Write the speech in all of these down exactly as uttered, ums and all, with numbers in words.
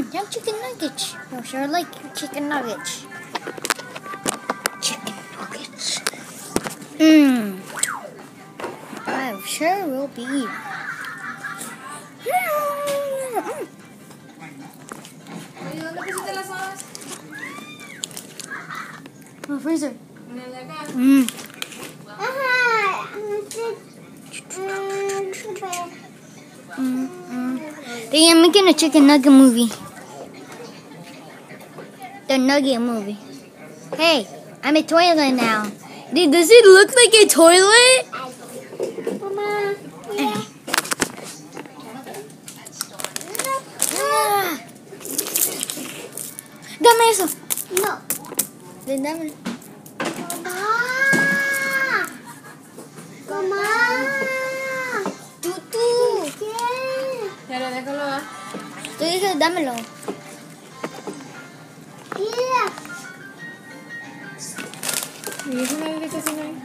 have chicken nuggets. No, sure, I like chicken nuggets. Chicken nuggets. Mmm. I sure will be eating. Oh, freezer. Mm. Mm, mm. They are making a chicken nugget movie. The nugget movie. Hey, I'm a toilet now. Does it look like a toilet? Mama. Yeah. Ah. Dame eso. No. Then dame. Mamá. Mamá. Tutu. ¿Qué? Ya lo déjalo, ¿ah? Tú dices, dámelo. Mira. ¿Y eso no es que se ahí?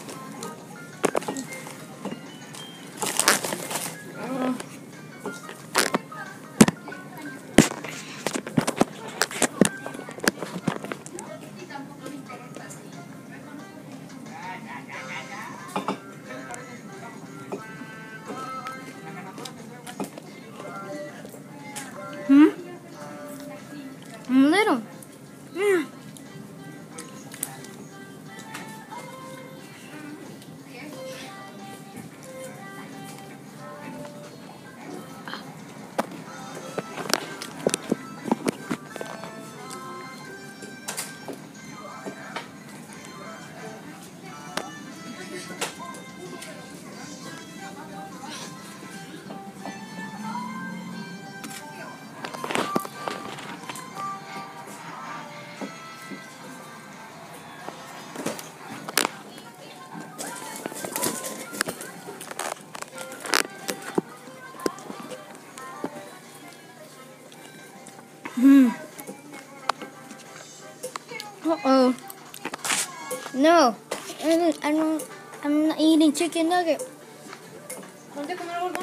Hmm? I'm little. Yeah. Hmm. Uh-oh. No. I don't, I don't, I'm not eating chicken nugget. ¿Dónde comer algo?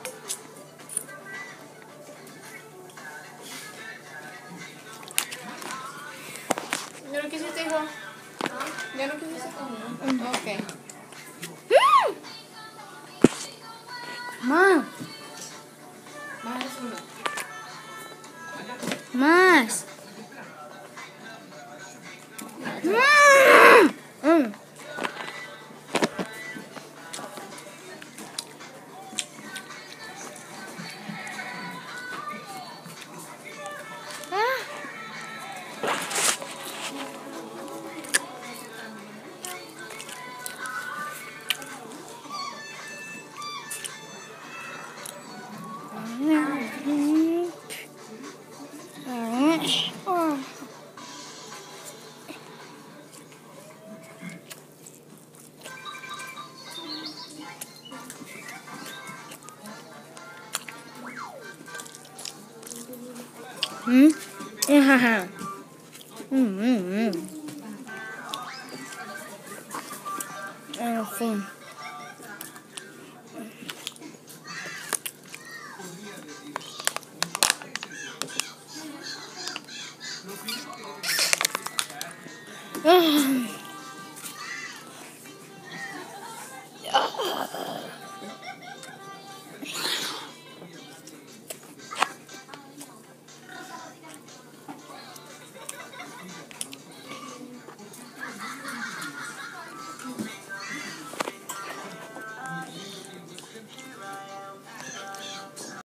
¿Ya no quisiste, hijo? ¿Ya no quisiste comer? Mm. Ok. Mom. Más eso no. Mas. Mm. Mm. Ah. Oh. Hmm? Yeah. Mm, mm, mm. Oh, fun. Oh.